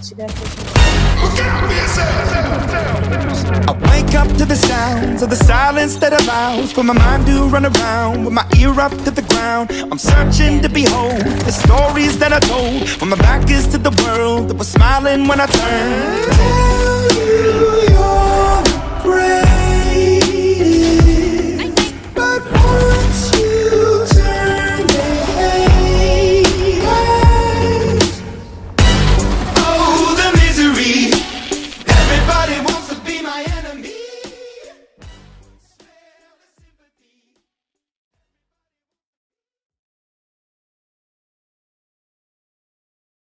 I wake up to the sounds of the silence that allows for my mind to run around with my ear up to the ground. I'm searching to behold the stories that I told when my back is to the world that was smiling when I turned.